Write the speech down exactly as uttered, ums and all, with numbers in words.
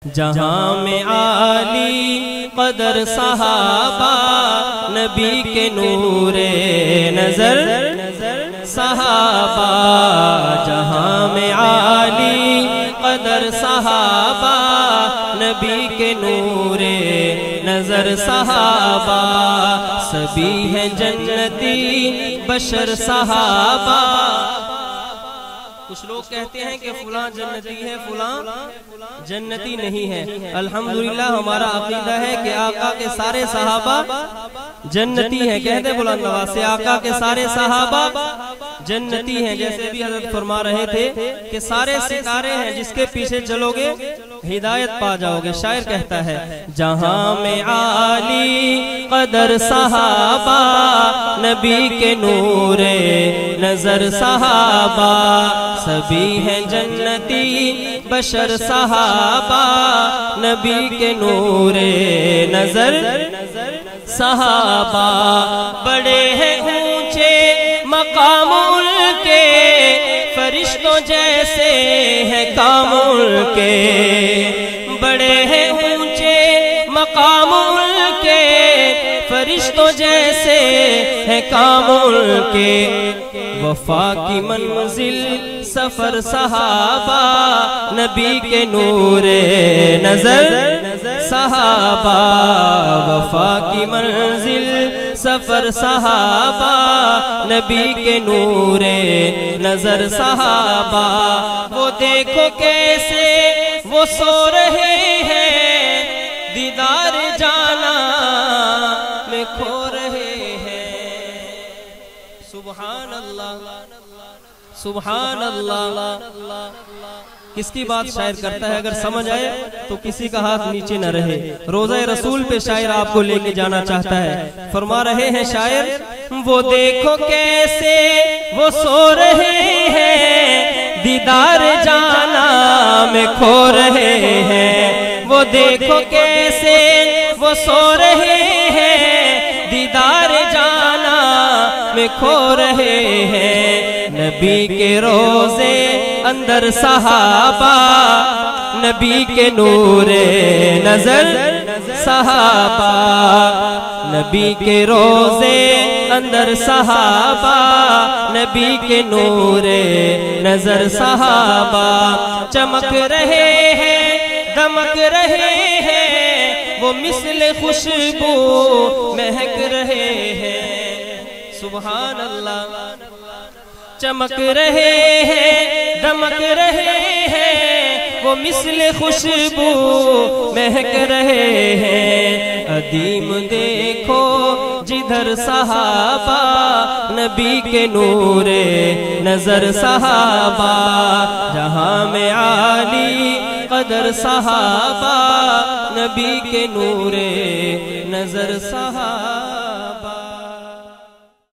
جہاں میں عالی قدر صحابہ نبی کے نور نظر صحابہ، جہاں میں عالی قدر صحابہ نبی کے نور نظر صحابہ، سبھی ہیں جنتی بشر صحابہ۔ کچھ لوگ کہتے ہیں کہ فلاں جنتی ہے فلاں جنتی نہیں ہے۔ الحمدللہ ہمارا عقیدہ ہے کہ آقا کے سارے صحابہ جنتی ہیں۔ کہتے بلند آواز سے آقا کے سارے صحابہ جنتی ہیں، جیسے بھی حضرت فرما رہے تھے کہ سارے ستارے ہیں، جس کے پیچھے چلو گے ہدایت پا جاؤ گے۔ شاعر کہتا ہے جہاں میں عالی قدر صحابہ نبی کے نور نظر صحابہ، سبھی ہیں جنتی بشر صحابہ نبی کے نور نظر صحابہ، بڑے ہیں اونچے مقام ان کے فرشتوں جیسے ہیں کام ان کے، بڑے ہیں اونچے مقام ان کے فرشتوں جیسے ہیں کام ان کے، وفا کی منزل سفر صحابہ نبی کے نور نظر صحابہ، وفا کی منزل سفر صحابہ نبی کے نور نظر صحابہ، وہ دیکھو کیسے وہ سو رہے ہیں دیدار جانا میں کھو رہے ہیں۔ سبحان اللہ سبحان اللہ، کس کی بات شاعر کرتا ہے؟ اگر سمجھ آئے تو کسی کا ہاتھ نیچے نہ رہے۔ روضہ رسول پہ شاعر آپ کو لے کے جانا چاہتا ہے۔ فرما رہے ہیں شاعر وہ دیکھو کیسے وہ سو رہے ہیں دیدار جانا میں کھو رہے ہیں، وہ دیکھو کیسے وہ سو رہے ہیں دیدار جانا میں کھو رہے ہیں، نبی کے روزے اندر صحابہ نبی کے نور نظر صحابہ، نبی کے روزے اندر صحابہ نبی کے نور نظر صحابہ، چمک رہے ہیں دمک رہے ہیں وہ مثل خوشبو مہک رہے ہیں۔ سبحان اللہ، چمک رہے ہیں دمک رہے ہیں وہ مثل خوشبو مہک رہے ہیں، عدیم دیکھو جدھر صحابہ نبی کے نور نظر صحابہ، جہاں میں عالی قدر صحابہ نبی کے نور نظر صحابہ۔